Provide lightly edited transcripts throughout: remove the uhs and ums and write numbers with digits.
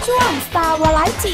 ช่วง Star Variety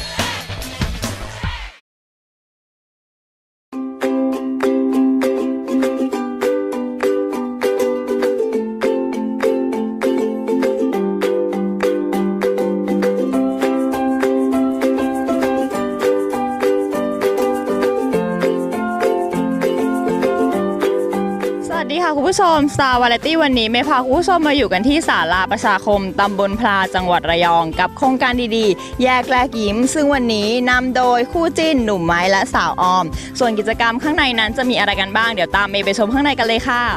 คุณผู้ชม Star Variety วันนี้เมย์พาคุณผู้ชมมาอยู่กันที่ศาลาประชาคมตำบลพลาจังหวัดระยองกับโครงการดีๆแยกแลกยิ้มซึ่งวันนี้นำโดยคู่จิ้นหนุ่มไม้และสาวออมส่วนกิจกรรมข้างในนั้นจะมีอะไรกันบ้างเดี๋ยวตามเมย์ไปชมข้างในกันเลยค่ะ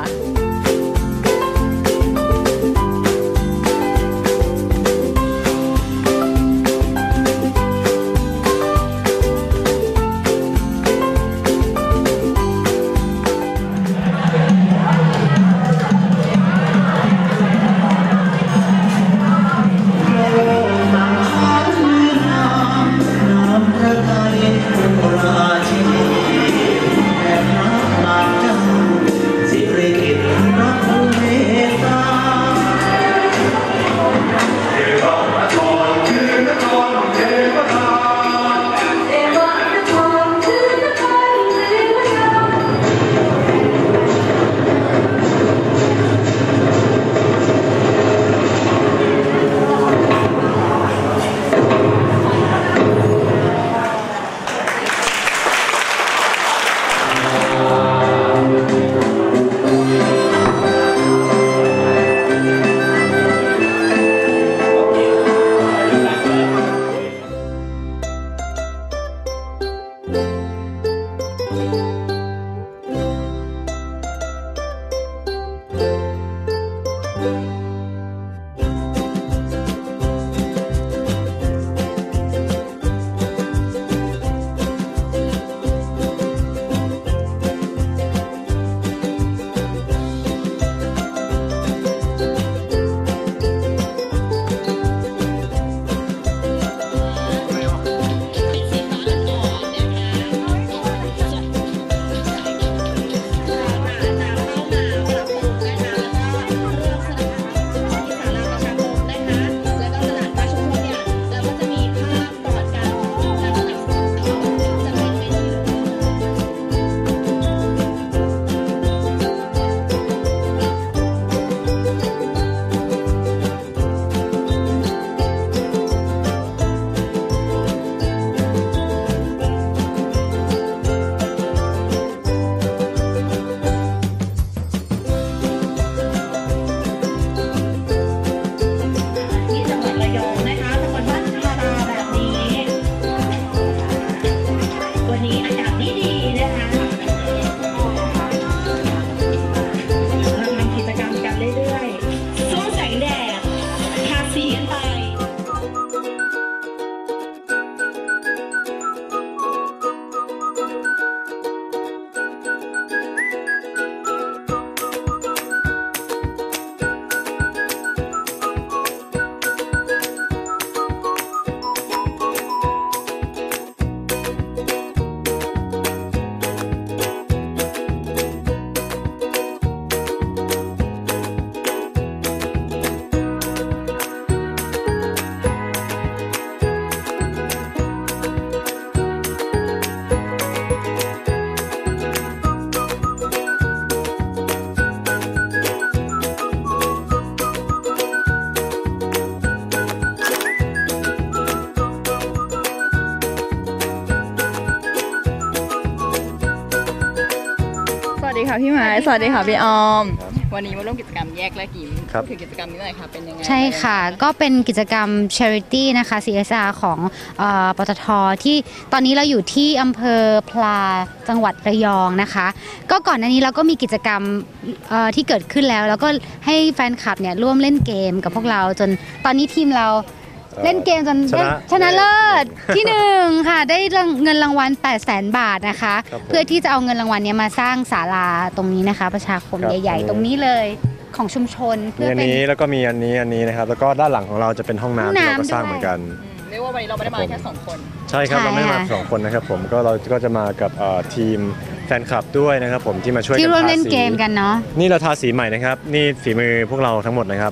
สวัสดีค่ะพี่ไม้สวัสดีค่ะพี่ออมวันนี้มาร่วมกิจกรรมแยกแลกยิ้มถึงกิจกรรมนี้หน่อยค่ะเป็นยังไงใช่ค่ะก็เป็นกิจกรรม Charity นะคะ CSR ของปตท.ที่ตอนนี้เราอยู่ที่อำเภอพลาจังหวัดระยองนะคะก็ก่อนหน้านี้เราก็มีกิจกรรมที่เกิดขึ้นแล้วก็ให้แฟนคลับเนี่ยร่วมเล่นเกมกับพวกเราจนตอนนี้ทีมเราเล่นเกมจนชนะเลิศที่1ค่ะได้เงินรางวัล 800,000 บาทนะคะเพื่อที่จะเอาเงินรางวัลนี้มาสร้างศาลาตรงนี้นะคะประชาคมใหญ่ๆตรงนี้เลยของชุมชนเพื่อเป็นนี้แล้วก็มีอันนี้นะครับแล้วก็ด้านหลังของเราจะเป็นห้องน้ำที่เราก็สร้างเหมือนกันเรียกว่าวันนี้เราไม่ได้มาแค่2 คนใช่ครับเราไม่ได้มา2 คนนะครับผมก็เราก็จะมากับทีมแฟนคลับด้วยนะครับผมที่มาช่วยกันทาสีที่ร่วมเล่นเกมกันเนาะนี่เราทาสีใหม่นะครับนี่ฝีมือพวกเราทั้งหมดนะครับ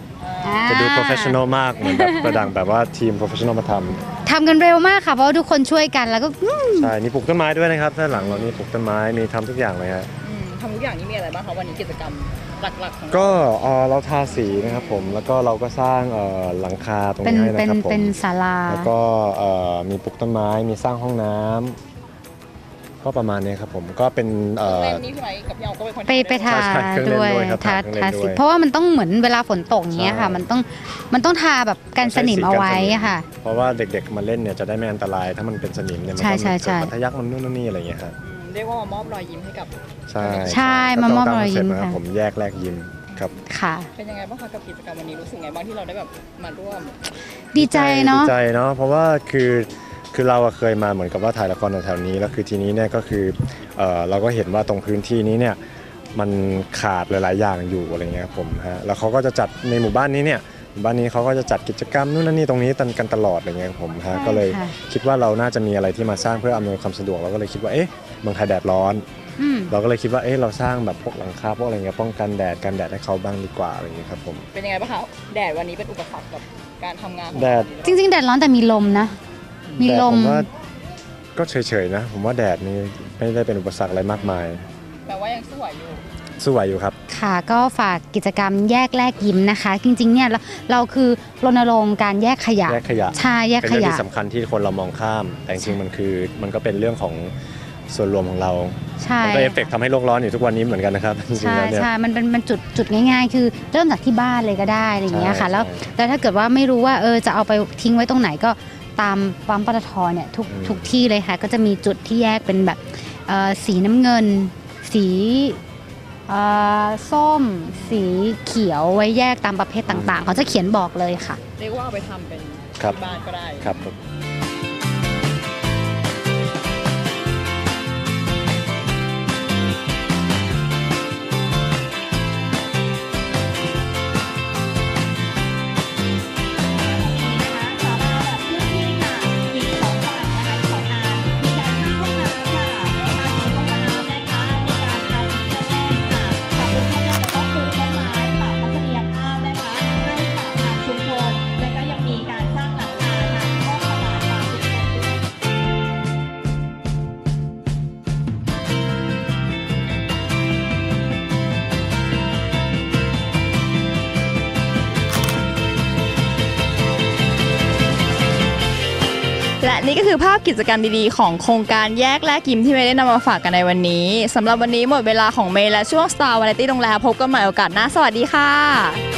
จะดู professional มากเหมือนแบบประดังแบบว่าทีม professional มาทำกันเร็วมากค่ะเพราะว่าทุกคนช่วยกันแล้วก็ใช่นี่ปลูกต้นไม้ด้วยนะครับด้านหลังเรานี่ปลูกต้นไม้มีทำทุกอย่างเลยฮะทำทุกอย่างนี้มีอะไรบ้างคะวันนี้กิจกรรมหลักๆของก็เราทาสีนะครับผมแล้วก็เราก็สร้างหลังคาตรงนี้ให้นะครับผมเป็นศาลาแล้วก็มีปลูกต้นไม้มีสร้างห้องน้ำก็ประมาณนี้ครับผมก็เป็นนี่ใช่ไหมกับยาวก็เป็นคนไปทาด้วยทาสีเพราะว่ามันต้องเหมือนเวลาฝนตกอย่างเงี้ยค่ะมันต้องทาแบบกันสนิมเอาไว้ค่ะเพราะว่าเด็กๆมาเล่นเนี่ยจะได้ไม่อันตรายถ้ามันเป็นสนิมเนี่ยมันก็เกิดทะยักมันนู่นนี่อะไรอย่างเงี้ยครับเรียกว่ามามอบรอยยิ้มให้กับใช่มามอบรอยยิ้มค่ะผมแยกแลกยิ้มครับค่ะเป็นยังไงบ้างคะกับกิจกรรมวันนี้รู้สึกไงบ้างที่เราได้แบบมาร่วมดีใจเนาะดีใจเนาะเพราะว่าคือเราเคยมาเหมือนกับว่าถ่ายละครแถวนี้แล้วคือทีนี้เนี่ยก็คือเราก็เห็นว่าตรงพื้นที่นี้เนี่ยมันขาดหลายๆอย่างอยู่อะไรเงี้ยครับผมฮะแล้วเขาก็จะจัดในหมู่บ้านนี้เนี่ยหมู่บ้านนี้เขาก็จะจัดกิจกรรมนู่นนั่นนี่ตรงนี้กันตลอดอะไรเงี้ยผมฮะก็เลยคิดว่าเราน่าจะมีอะไรที่มาสร้างเพื่ออำนวยความสะดวกเราก็เลยคิดว่าเมืองไทยแดดร้อนเราก็เลยคิดว่าเราสร้างแบบพวกหลังคาพวกอะไรเงี้ยป้องกันแดดให้เขาบ้างดีกว่าอะไรเงี้ยครับผมเป็นยังไงบ้างคะแดดวันนี้เป็นอุปสรรคกับการทำงานแดดจริงๆแดดร้อนแต่มีลมนะมีลมก็เฉยๆนะผมว่าแดดนี่ไม่ได้เป็นอุปสรรคอะไรมากมายแต่ว่ายังสู้ไหวอยู่ครับค่ะก็ฝากกิจกรรมแยกแลกยิ้มนะคะจริงๆเนี่ยเราคือรณรงค์การแยกขยะใช่แยกขยะเป็นเรื่องที่สำคัญที่คนเรามองข้ามแต่จริงๆมันก็เป็นเรื่องของส่วนรวมของเรามันก็เอฟเฟกต์ทำให้โลกร้อนอยู่ทุกวันนี้เหมือนกันนะครับจริงๆแล้วเนี่ยใช่มันเป็นจุดง่ายๆคือเริ่มจากที่บ้านเลยก็ได้อะไรอย่างเงี้ยค่ะแล้วถ้าเกิดว่าไม่รู้ว่าจะเอาไปทิ้งไว้ตรงไหนก็ตามปั๊มปตทเนี่ยทุกที่เลยค่ะก็จะมีจุดที่แยกเป็นแบบสีน้ำเงินสีส้มสีเขียวไว้แยกตามประเภทต่างๆเขาจะเขียนบอกเลยค่ะเรียกว่าเอาไปทำเป็นที่บ้านก็ได้ครับและนี่ก็คือภาพกิจกรรมดีๆของโครงการแยกแลกยิ้มที่เมย์ได้นำมาฝากกันในวันนี้สำหรับวันนี้หมดเวลาของเมย์และช่วง Star Variety ลงแล้วพบกันใหม่โอกาสหน้าสวัสดีค่ะ